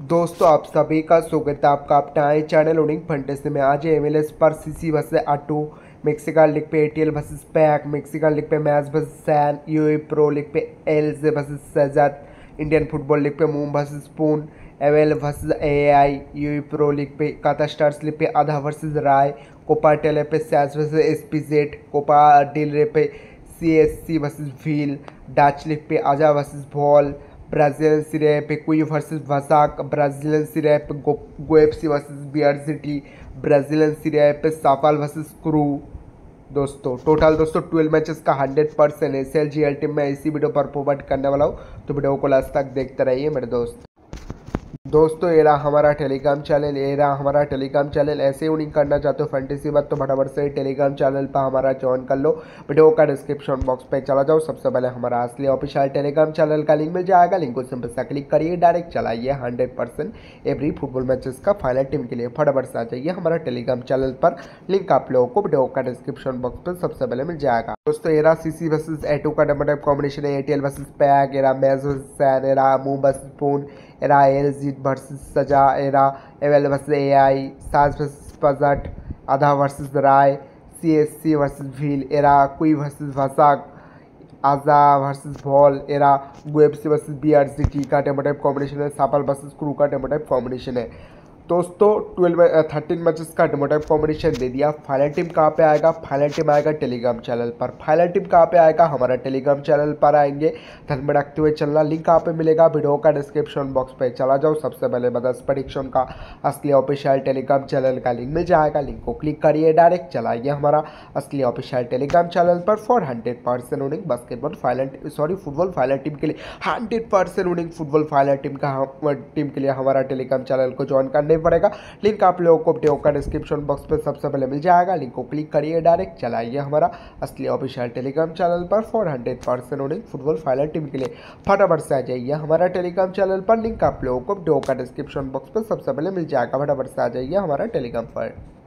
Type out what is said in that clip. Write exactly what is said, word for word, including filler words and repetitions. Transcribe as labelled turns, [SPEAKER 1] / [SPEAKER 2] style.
[SPEAKER 1] दोस्तों आप सभी का स्वागत है आपका अपना है चैनल ओनिंग फंटेसी में। आज एमएलएस पर सीसी वर्सेस अटू, मेक्सिकन लीग पे ATL versus PAC, Mexican league पे मैच वर्सेस सैन, यूए प्रो लीग पे एलजे वर्सेस सेजत, इंडियन फुटबॉल लीग पे मूम वर्सेस पून, एवल versus AI, UA pro league पे काता स्टार्स लीग पे आधा वर्सेस राय, कोपा टेले पे सैस वर्सेस एसपीजेड, कोपा डिल रे पे सीएससी वर्सेस व्हील, डच लीग पे आजा वर्सेस बॉल, ब्राजीलियन सीरिया पे क्वी वर्सेस वसाक, ब्राजीलियन सीरिया पे गोएफसी वर्सेस बियर सिटी, ब्राजीलियन सीरिया पे साफाल वर्सेस क्रू। दोस्तों टोटल दोस्तों ट्वेल्व मैचेस का hundred percent S L G L team में इसी वीडियो पर प्रोवाइड करने वाला हूँ, तो वीडियो को लास्ट तक देखते रहिए मेरे दोस्त। दोस्तों ये रहा हमारा टेलीग्राम चैनल, ये रहा हमारा टेलीग्राम चैनल। ऐसे ही नहीं करना चाहते हो फैंटेसी बात तो फटाफट से टेलीग्राम चैनल पर हमारा ज्वाइन कर लो। वीडियो का डिस्क्रिप्शन बॉक्स पे चला जाओ, सबसे पहले हमारा असली ऑफिशियल टेलीग्राम चैनल का लिंक मिल जाएगा। लिंक को सिंपल सा क्लिक करिए, डायरेक्ट चलाइए hundred percent every football matches का फाइनल टीम के लिए। फटाफट से आ जाइए हमारा टेलीग्राम चैनल पर, लिंक आप लोगों को वीडियो का डिस्क्रिप्शन बॉक्स पर सबसे पहले मिल जाएगा। दोस्तों ये रहा सीसी वर्सेस एटू का डबल टाइप कॉम्बिनेशन है, एटीएल वर्सेस पैक, एरा मैच वर्सेस सैन, एरा मूव वर्सेस पून, एरा एल जीत वर्सेस सजा, एरा एवल वर्सेस एआई, सास वर्सेस पजट, आधा वर्सेस राय, सीएससी वर्सेस व्हील, एरा क्वी वर्सेस वसाक, आजा वर्सेस बॉल, एरा गुएफसी वर्सेस बीआरसीटी का टेम्पो टाइप कॉम्बिनेशन है, सापल वर्सेस क्रू का टेम्पो टाइप कॉम्बिनेशन है। दोस्तों ट्वेल्व थर्टीन मैचेस का टेम्पो टाइप कॉम्बिनेशन दे दिया। फाइनल टीम कहाँ पे आएगा? फाइनल टीम आएगा टेलीग्राम चैनल पर। फाइनल टीम कहाँ पे आएगा? हमारा टेलीग्राम चैनल पर आएंगे। ध्यान में रखते हुए चलना। लिंक कहाँ पे मिलेगा? वीडियो का डिस्क्रिप्शन बॉक्स पे चला जाओ, सबसे पहले बदस प्रेडिक्शन का असली ऑफिशियल टेलीग्राम चैनल का लिंक मिल जाएगा। लिंक को क्लिक करिए, डायरेक्ट चलाइए हमारा असली ऑफिशियल टेलीग्राम चैनल पर for hundred percent winning basketball final sorry football final team के लिए hundred percent winning football final team का टीम के लिए हमारा टेलीग्राम चैनल को ज्वाइन करना पड़ेगा। लिंक आप लोगों को वीडियो का डिस्क्रिप्शन बॉक्स पर सबसे पहले मिल जाएगा। लिंक को क्लिक करिए, डायरेक्ट चलाइए हमारा असली ऑफिशियल टेलीग्राम चैनल पर for hundred percent winning football final team के लिए। फटाफट से आ जाइए हमारा टेलीग्राम चैनल पर। लिंक आप लोगों को वीडियो का डिस्क्रिप्शन बॉक्स पर सबसे पहले मिल जाएगा। फटाफट से आ जाइए हमारा टेलीग्राम पर।